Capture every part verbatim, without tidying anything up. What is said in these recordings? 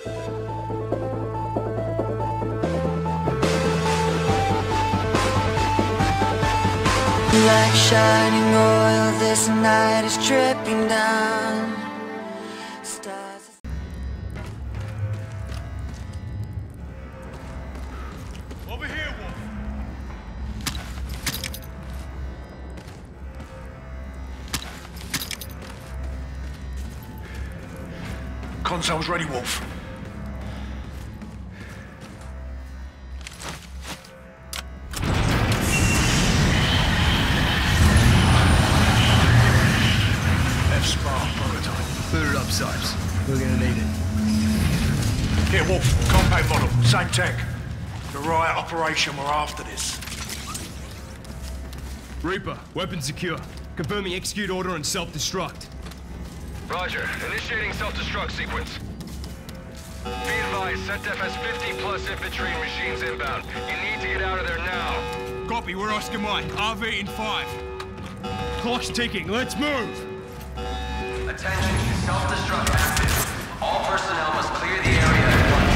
Like shining oil, this night is dripping down. Stars. Over here, Wolf. Console's ready, Wolf. Sipes. We're gonna need it. Here, Wolf. Compact model. Same tech. The riot operation, we're after this. Reaper, weapon secure. Confirming execute order and self-destruct. Roger. Initiating self-destruct sequence. Be advised, SetDef has fifty plus infantry and machines inbound. You need to get out of there now. Copy, we're Oscar Mike. R V in five. Clock's ticking, let's move! Attention, self-destruct active. All personnel must clear the area at once.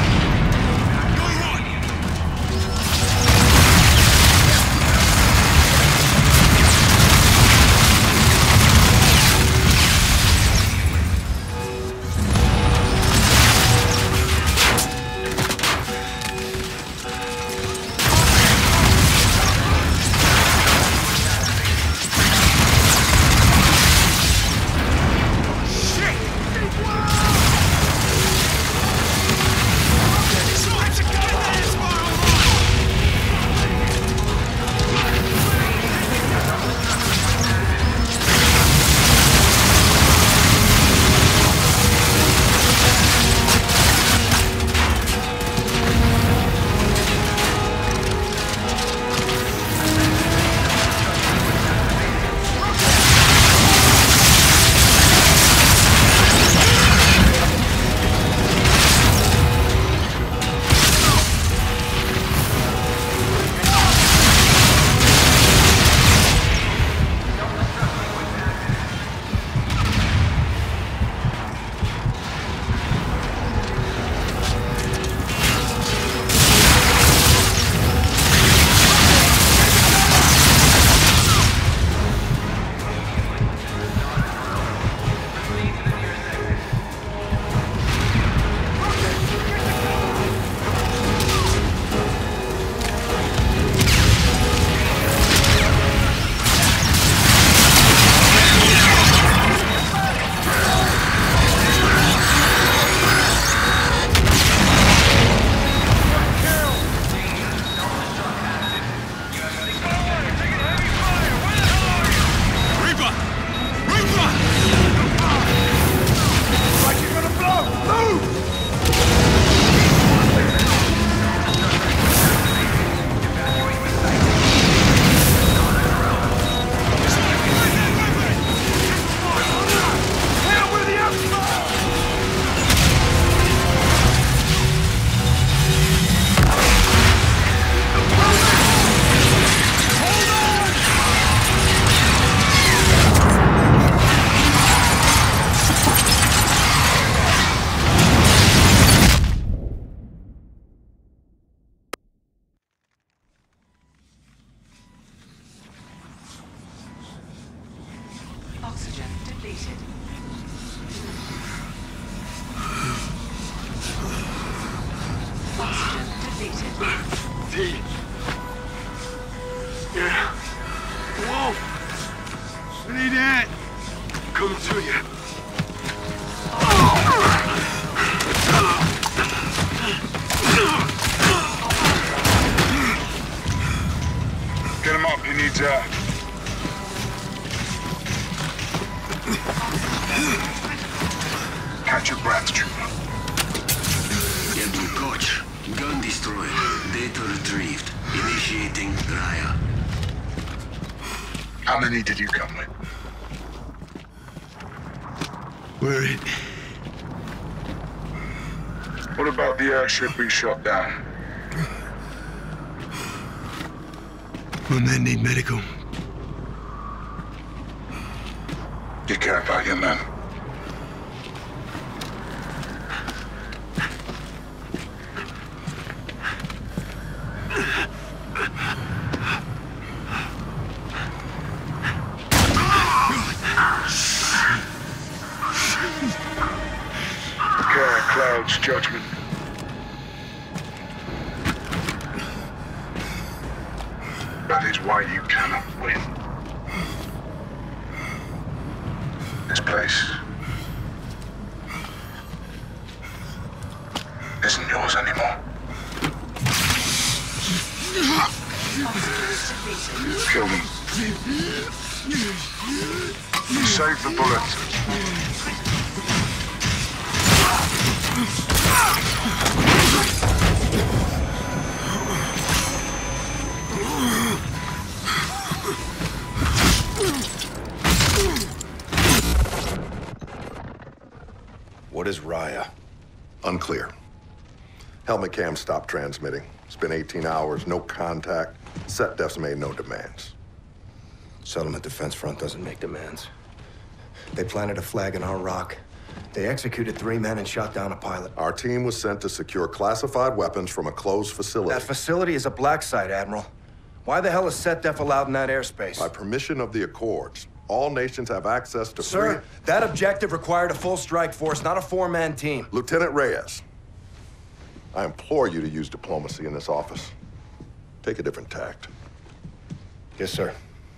Oxygen depleted. Oxygen depleted. D. Yeah. Whoa! I need that. Coming to you. Get him up, he needs air. Catch your breath, Trooper. Captain Koch, gun destroyed, data retrieved, initiating Raya. How many did you come with? We're it. What about the airship we shot down? My men need medical. You care about your men? cloud's judgment. That is why you cannot win. This place isn't yours anymore. Kill them. You saved the bullets. What is Raya? Unclear. Helmet cam stopped transmitting. It's been eighteen hours, no contact. SetDef's made no demands. Settlement Defense Front doesn't make demands. They planted a flag in our rock. They executed three men and shot down a pilot. Our team was sent to secure classified weapons from a closed facility. That facility is a black site, Admiral. Why the hell is SetDef allowed in that airspace? By permission of the Accords, all nations have access to Sir, free... that objective required a full strike force, not a four-man team. Lieutenant Reyes, I implore you to use diplomacy in this office. Take a different tact. Yes, sir.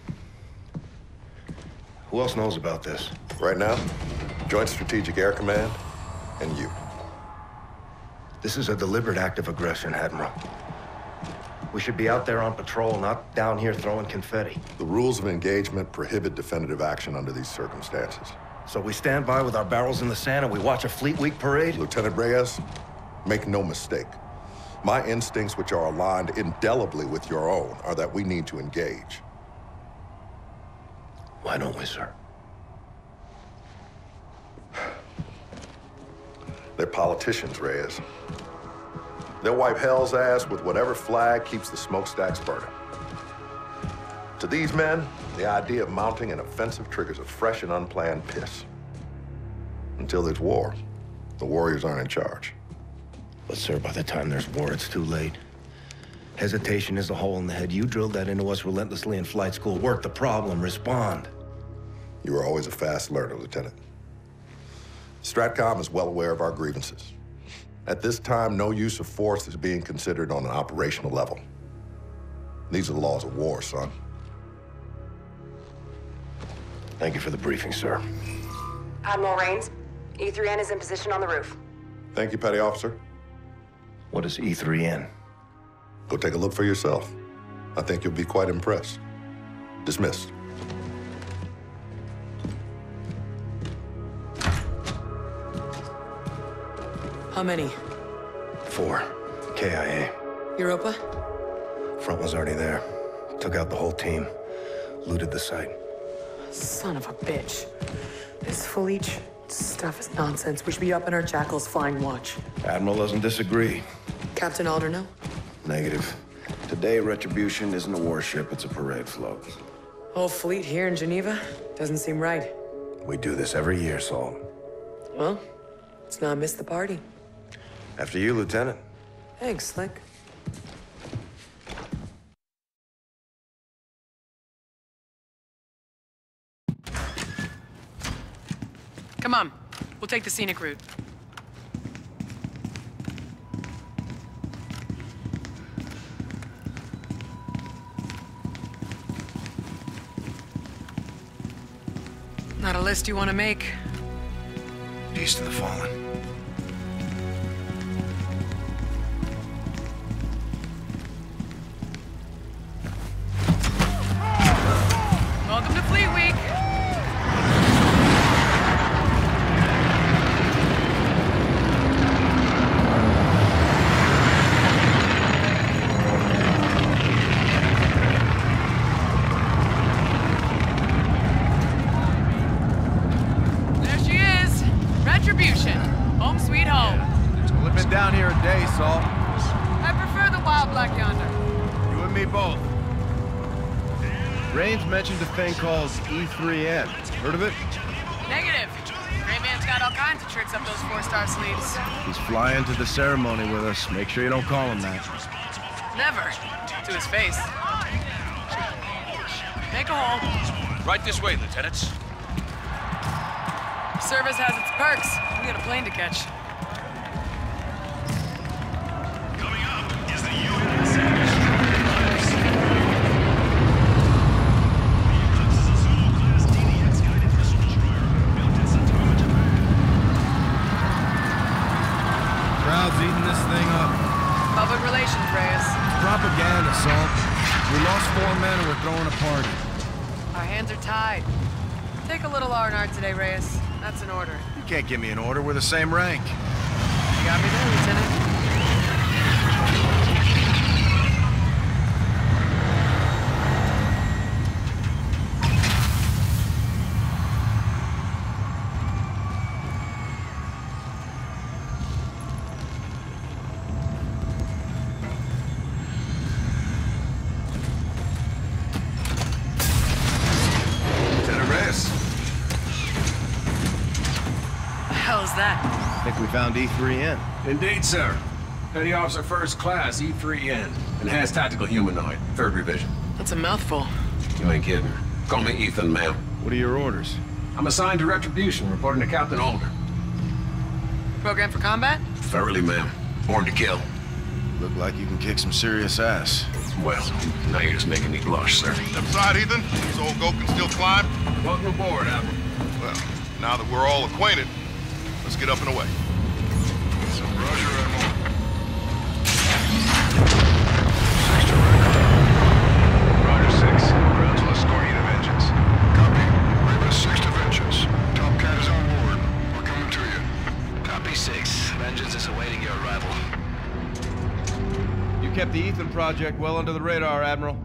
Who else knows about this? Right now, Joint Strategic Air Command and you. This is a deliberate act of aggression, Admiral. We should be out there on patrol, not down here throwing confetti. The rules of engagement prohibit definitive action under these circumstances. So we stand by with our barrels in the sand and we watch a Fleet Week parade? Lieutenant Reyes, make no mistake. My instincts, which are aligned indelibly with your own, are that we need to engage. Why don't we, sir? They're politicians, Reyes. They'll wipe hell's ass with whatever flag keeps the smokestacks burning. To these men, the idea of mounting an offensive triggers a fresh and unplanned piss. Until there's war, the warriors aren't in charge. But, sir, by the time there's war, it's too late. Hesitation is a hole in the head. You drilled that into us relentlessly in flight school. Work the problem, respond. You were always a fast learner, Lieutenant. STRATCOM is well aware of our grievances. At this time, no use of force is being considered on an operational level. These are the laws of war, son. Thank you for the briefing, sir. Admiral Rains, E three N is in position on the roof. Thank you, Petty Officer. What is E three N? Go take a look for yourself. I think you'll be quite impressed. Dismissed. How many? Four. K I A. Europa? Front was already there. Took out the whole team. Looted the site. Son of a bitch. This Felice stuff is nonsense. We should be up in our jackals flying watch. Admiral doesn't disagree. Captain Alder, no? Negative. Today, Retribution isn't a warship, it's a parade float. Whole fleet here in Geneva? Doesn't seem right. We do this every year, Saul. Well, let's not miss the party. After you, Lieutenant. Thanks, Slick. Come on. We'll take the scenic route. Not a list you want to make? Peace to the fallen. Welcome to Fleet Week. There she is. Retribution. Home sweet home. It's only been down here a day, Saul. I prefer the wild black yonder. You and me both. Rains mentioned a thing called E three N. Heard of it? Negative. Gray Man's got all kinds of tricks up those four-star sleeves. He's flying to the ceremony with us. Make sure you don't call him that. Never. To his face. Make a hole. Right this way, Lieutenants. Service has its perks. We got a plane to catch. crowd's eating this thing up. Public relations, Reyes. Propaganda, Salt. We lost four men and we're throwing a party. Our hands are tied. Take a little R and R today, Reyes. That's an order. You can't give me an order. We're the same rank. You got me there, Lieutenant. I think we found E three N. Indeed, sir. Petty Officer First Class, E three N. Enhanced Tactical Humanoid, third revision. That's a mouthful. You ain't kidding. Call me Ethan, ma'am. What are your orders? I'm assigned to Retribution, reporting to Captain Alder. Program for combat? Thoroughly, ma'am. Born to kill. Look like you can kick some serious ass. Well, now you're just making me blush, sir. Step aside, Ethan. This old goat can still climb. Welcome aboard, Admiral. Well, now that we're all acquainted, let's get up and away. Roger, Admiral. Roger six. Grounds will escort you to Vengeance. Copy. Rebus six to Vengeance. Top Cat is on board. We're coming to you. Copy six. Vengeance is awaiting your arrival. You kept the Ethan project well under the radar, Admiral.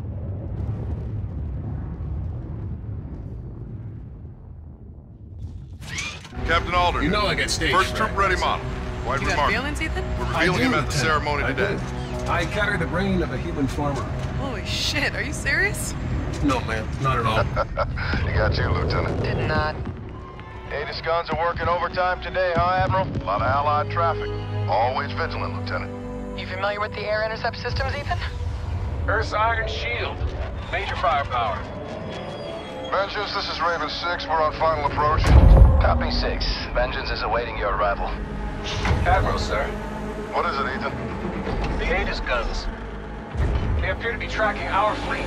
Captain Alder. You know I get stage First fright. troop ready model. Quite You got remarkable. feelings, Ethan? We're revealing him at the Lieutenant. ceremony I today. do. I carry the brain of a human farmer. Holy shit, are you serious? No, ma'am. Not at all. You got you, Lieutenant. Did not. Aegis guns are working overtime today, huh, Admiral? A lot of Allied traffic. Always vigilant, Lieutenant. You familiar with the air intercept systems, Ethan? Earth's Iron Shield. Major firepower. Vengeance, this is Raven six. We're on final approach. Copy six. Vengeance is awaiting your arrival. Admiral, sir. What is it, Ethan? The Aegis guns. They appear to be tracking our fleet.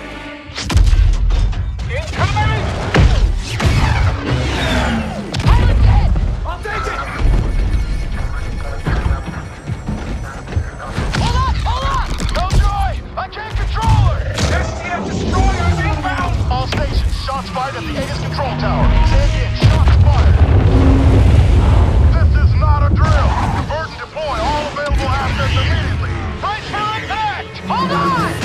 Incoming! I'll take it! Hold on! Hold on! No joy! I can't control her! S T F destroyers inbound! All stations, shots fired at the Aegis control tower. Say again, shots fired. This is not a drill. Convert and deploy all available assets immediately. Brace for impact! Hold on!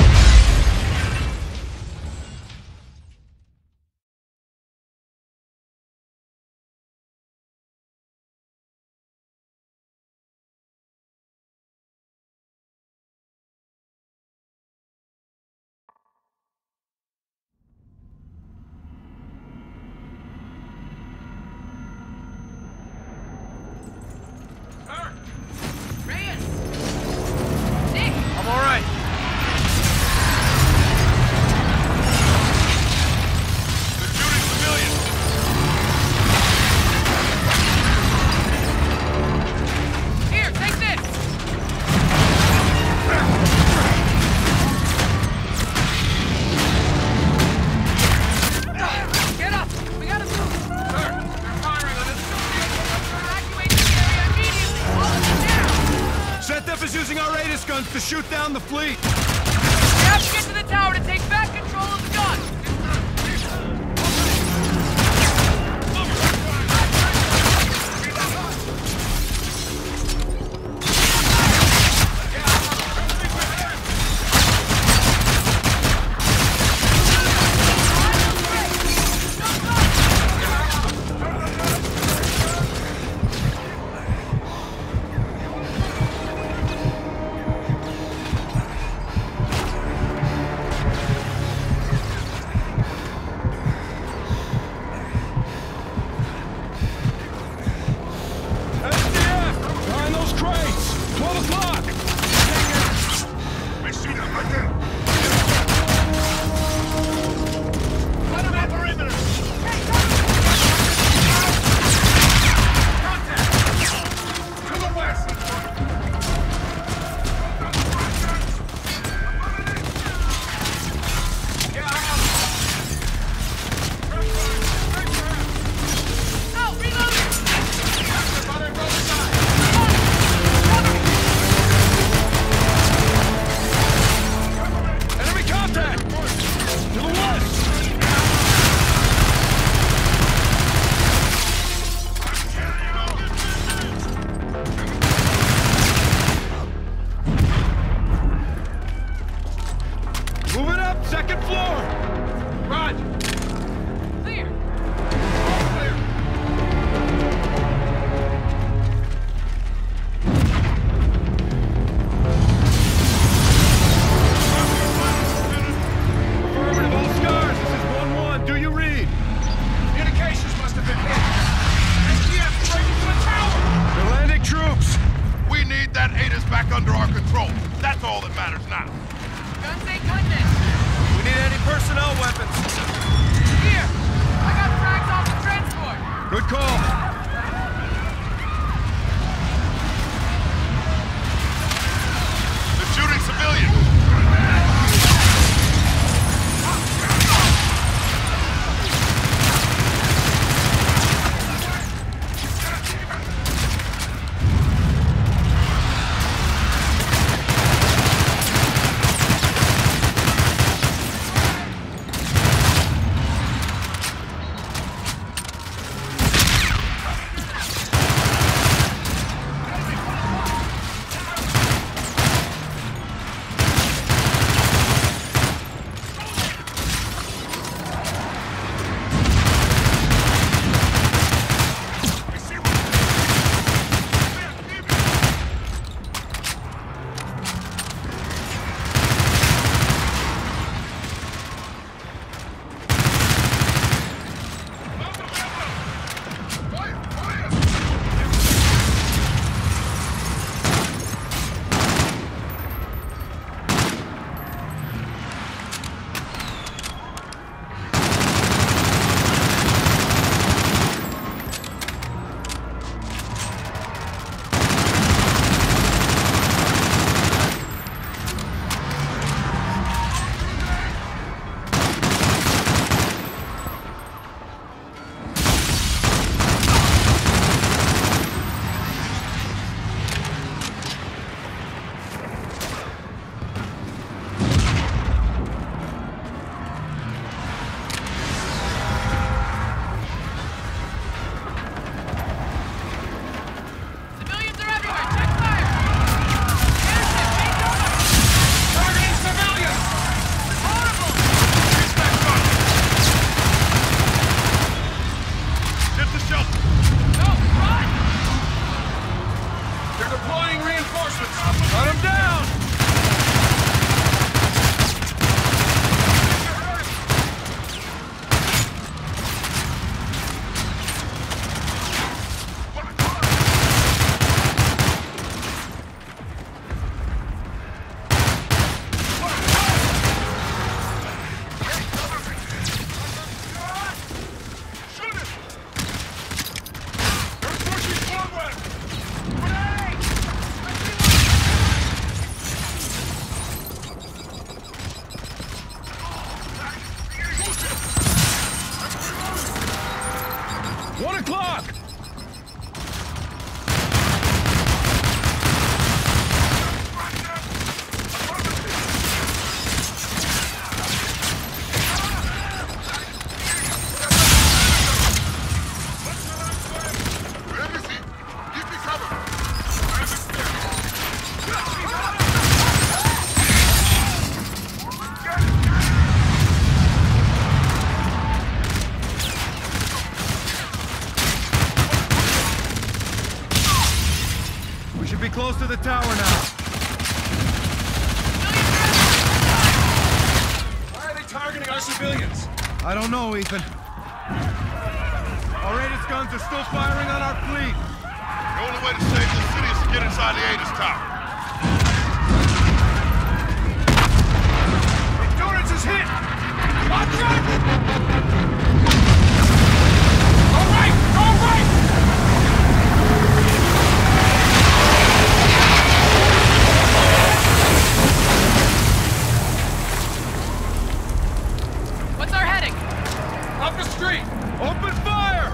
Reyes! Nick! I'm all right. They're shooting civilians. Here, take this! Get up! We gotta move! Sir, they're firing on us. Evacuate this area immediately! All of you down! ZedDef is using our Aegis guns to shoot down the fleet. We have to get to the tower to take back control of the gun! under our control. That's all that matters now. Guns ain't cutting it. We need any personnel weapons. Here! I got frags off the transport! Good call. They're shooting civilians. One o'clock! Close to the tower now. Why are they targeting our civilians? I don't know, Ethan. Our Aegis guns are still firing on our fleet. The only way to save the city is to get inside the Aegis tower. Endurance is hit! Watch out! Go right! Go right! What's our heading? Up the street! Open fire!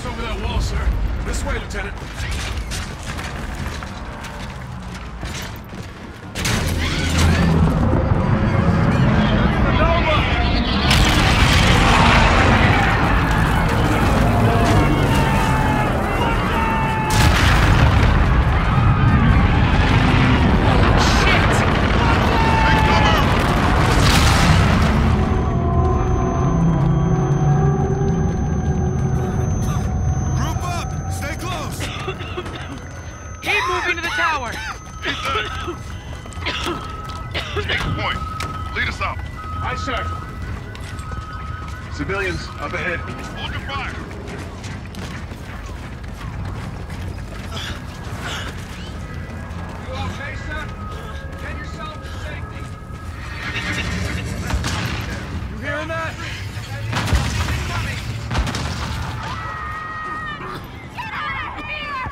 Just over that wall, sir. This way, Lieutenant. Civilians, up ahead. Hold your fire! You okay, son? Get yourself to safety. You hearing that? Get out of here!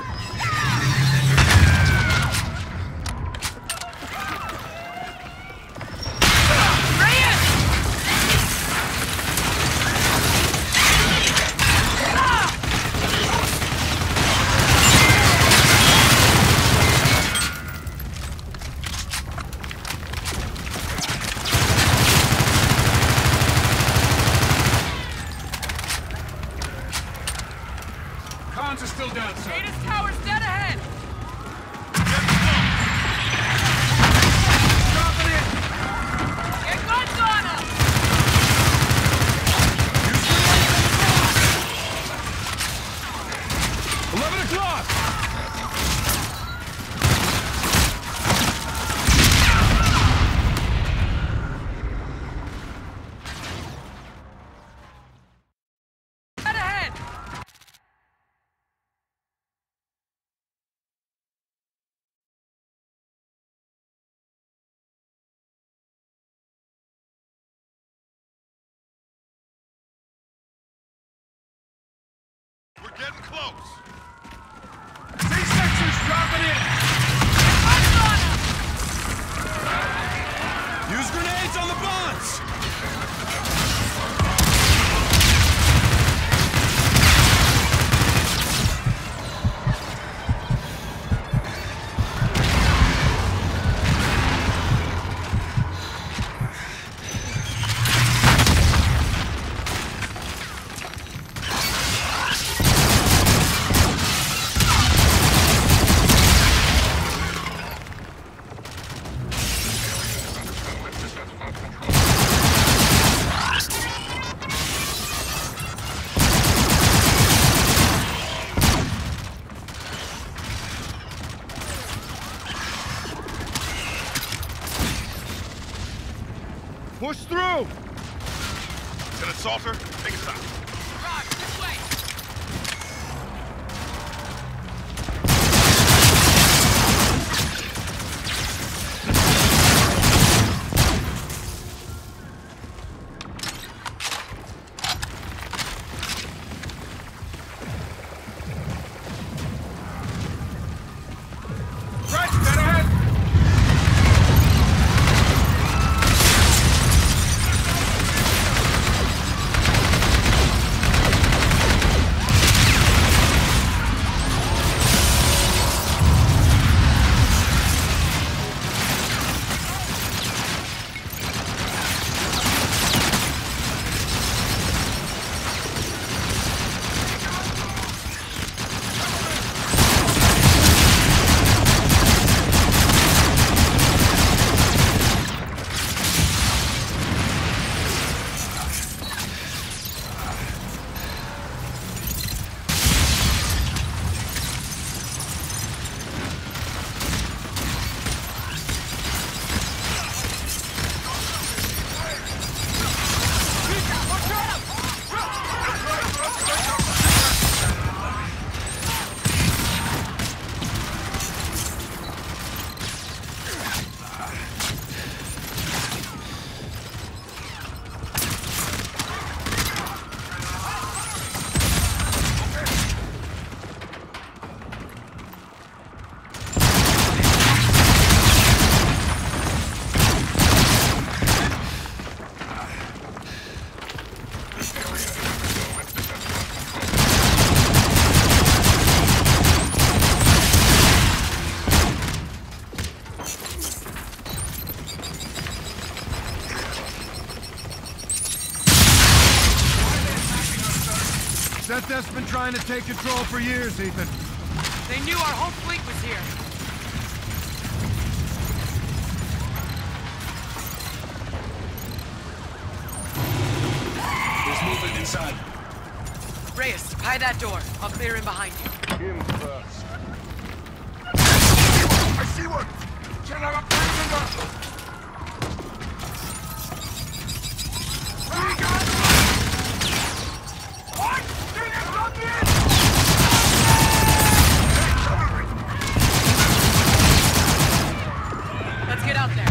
Cons are still down, sir. Data's tower's dead ahead! Dropping in! Get guns on him! Eleven o'clock! Dead ahead! We're getting close. C-section's dropping in! Guns on him! Use grenades on the bonds! Push through! Lieutenant Salter, take a stop. Rod, this way! Right, dead ahead! trying to take control for years, Ethan. They knew our whole fleet was here. There's movement inside. Reyes, hide that door. I'll clear in behind you. Him first. I see one! General prisoner! What? Let's get out there.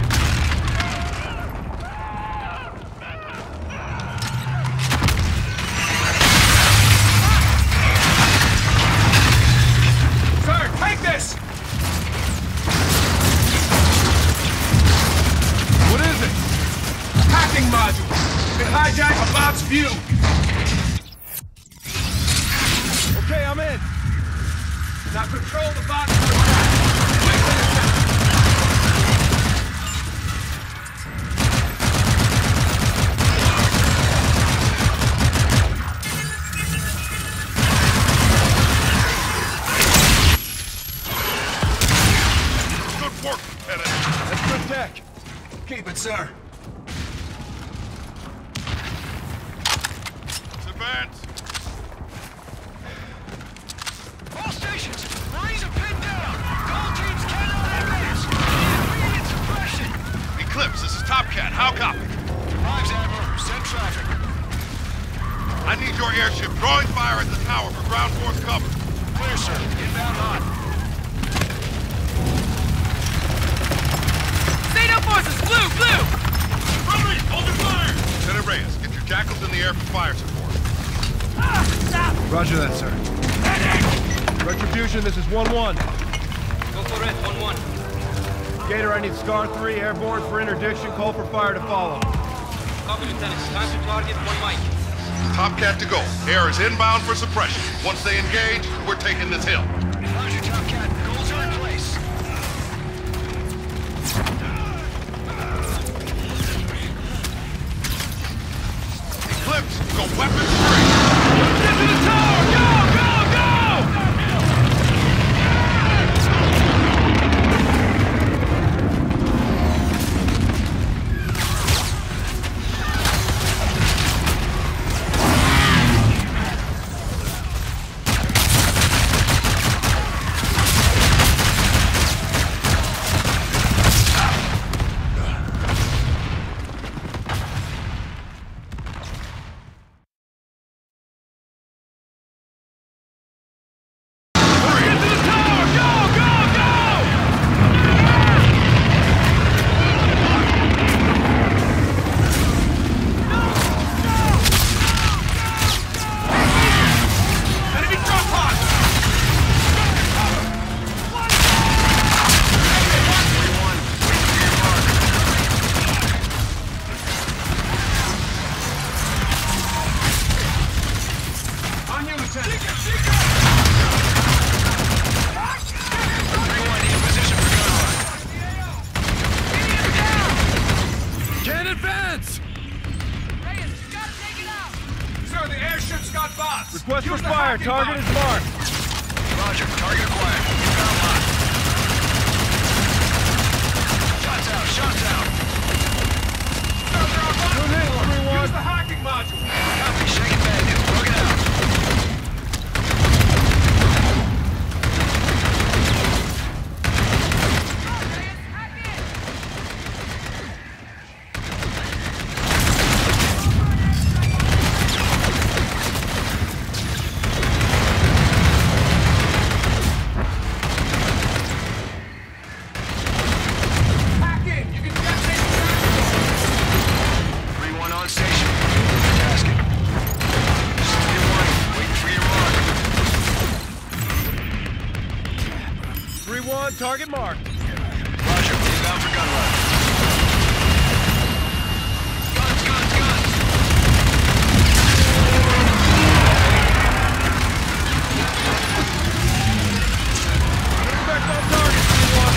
Sir, take this! What is it? Hacking module. It hijacked a bot's view. Okay, I'm in. Now control the bot from the back. Wait till it's done. Good work, Lieutenant. That's good tech. Keep it, sir. Advance. All stations! Marines are pinned down! Gold teams cannot advance! Immediate suppression! Eclipse, this is Top Cat. How copy? Lives, Admiral. Send traffic. I need your airship drawing fire at the tower for ground force cover. Clear, sir. Inbound hot. Zeta forces! Blue! Blue! Hurry! Hold your fire! Lieutenant Reyes, get your jackals in the air for fire support. Roger that, sir. Retribution, this is one one. Go for it, one one. Gator, I need Scar three airborne for interdiction. Call for fire to follow. Copy, Lieutenant. Time to target one mic. Top Cat to go. Air is inbound for suppression. Once they engage, we're taking this hill. Roger, Top Cat. Goals are in place. Eclipse, go weapons free. Get to the tower! Go! Go! Go! Request for fire. Target is marked. Roger. Target acquired. Inbound hot. Shots out. Shots out. Good hit, three one. Use the hacking module. Copy. Shake it back. Plug it out. Target marked. Roger. Inbound for gun run. Guns, guns, guns. Back on target, three one.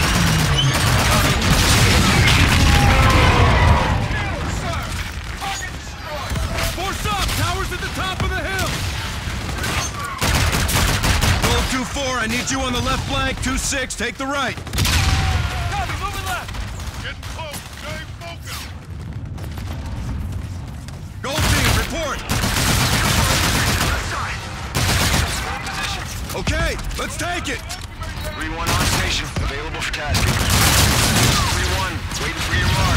Sir! Target destroyed! Force up! Towers at the top of the hill! four, I need you on the left flank. two six, take the right. Copy, moving left. Getting close. Stay focused. Gold team, report. Okay, let's take it. three one on station, available for tasking. three one, waiting for your mark.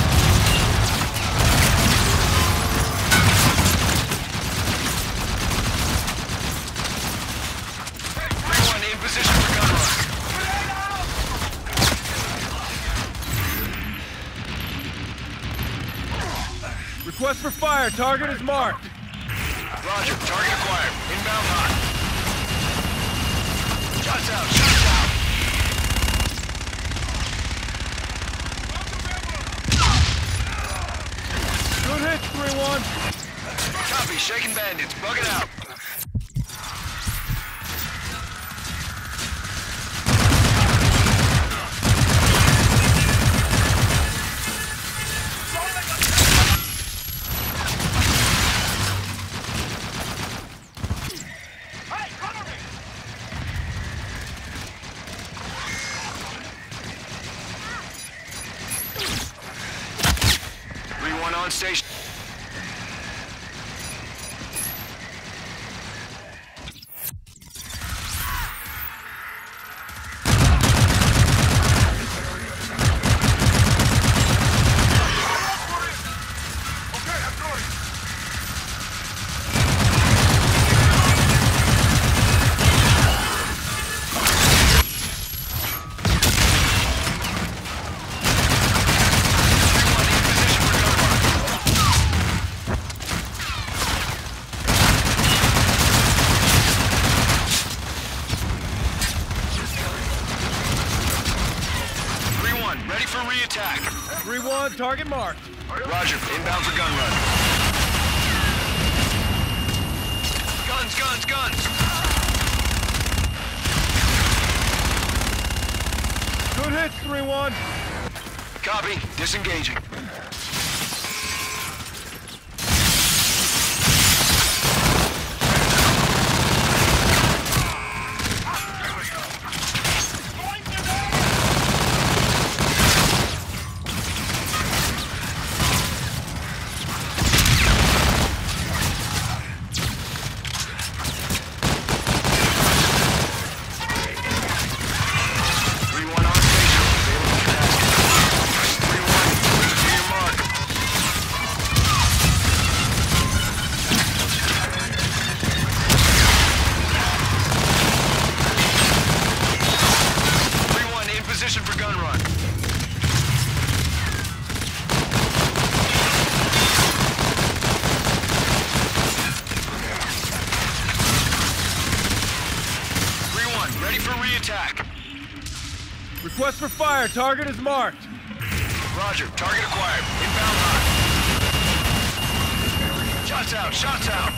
three one, in position for gun run. Request for fire. Target is marked. Roger, target acquired. Inbound hot. Shots out, shots out. Good hit, three one. Copy, shaking bandits, bug it out. three one on station. Ready for re-attack. three one, target marked. Roger, inbound for gun run. Guns, guns, guns! Good hit, three one. Copy, disengaging. Position for gun run. three one, ready for re-attack. Request for fire. Target is marked. Roger, target acquired. Inbound hot. Shots out, shots out.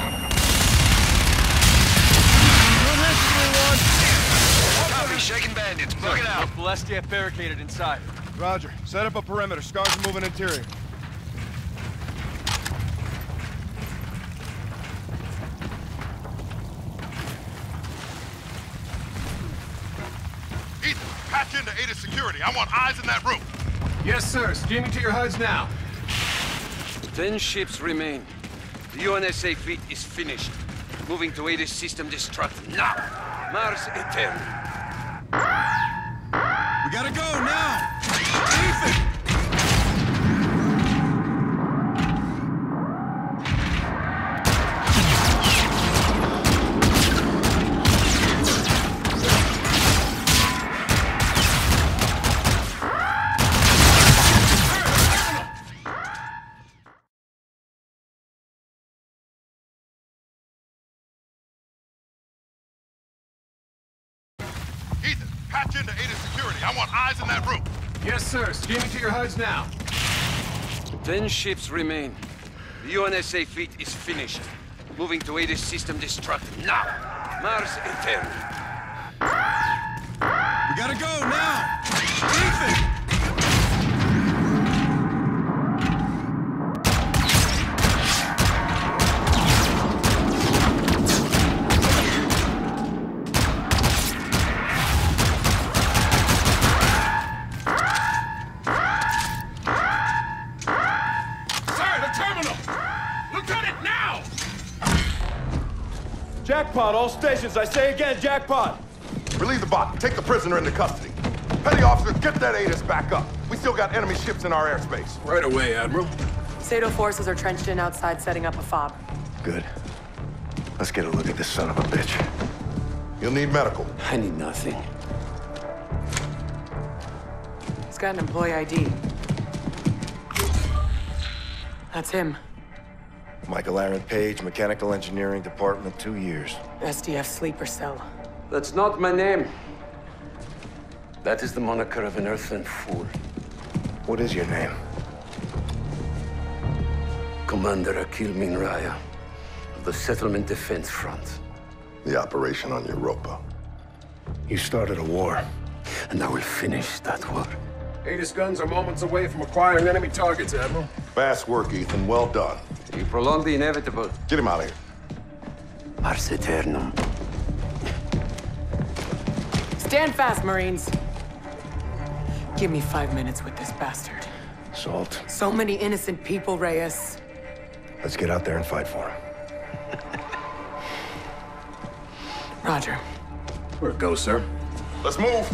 Good hit, three one. Copy, shaking bandits. Bug it out. Balestia barricaded inside. Roger. Set up a perimeter. Scars are moving interior. Ethan, patch into Ada security. I want eyes in that room. Yes, sir. Streaming to your H U Ds now. Ten ships remain. The U N S A fleet is finished. Moving to Ada's system destruct now. Mars Eternal. We gotta go now! Ethan! Ethan, patch into Ada security. I want eyes in that room. Yes, sir. Streaming to your H U Ds now. Ten ships remain. The U N S A fleet is finished. Moving to Ada's system destruct now. Mars Eternal. We gotta go now! Ethan! Jackpot, all stations. I say again, jackpot. Relieve the bot. Take the prisoner into custody. Petty officers, get that Atis back up. We still got enemy ships in our airspace. Right away, Admiral. Sado forces are trenched in outside, setting up a fob. Good. Let's get a look at this son of a bitch. You'll need medical. I need nothing. He's got an employee I D. That's him. Michael Aaron Page, Mechanical Engineering Department, two years. S D F sleeper cell. That's not my name. That is the moniker of an earthling fool. What is your name? Commander Akil Min Raya, of the Settlement Defense Front. The operation on Europa. You started a war. And I will finish that war. Atis guns are moments away from acquiring enemy targets, Admiral. Fast work, Ethan. Well done. You prolonged the inevitable. Get him out of here. Ars Eternum. Stand fast, Marines. Give me five minutes with this bastard. Salt. So many innocent people, Reyes. Let's get out there and fight for him. Roger. Where it goes, sir? Let's move.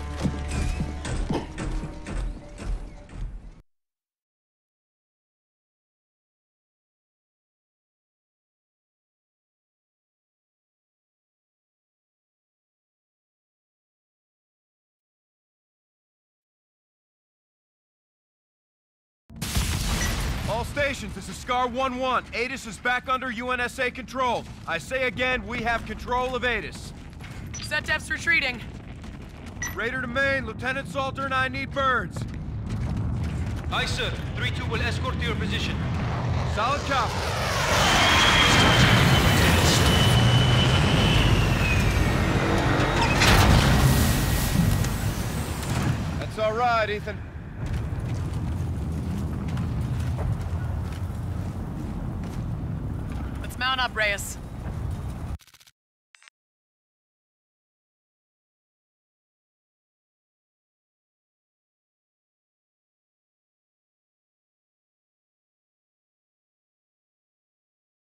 All stations, this is Scar one one. Atis is back under U N S A control. I say again, we have control of Atis. SetDef's retreating. Raider to main, Lieutenant Salter and I need birds. Aye, sir. three two will escort to your position. Solid copy. That's all right, Ethan. Let's mount up, Reyes.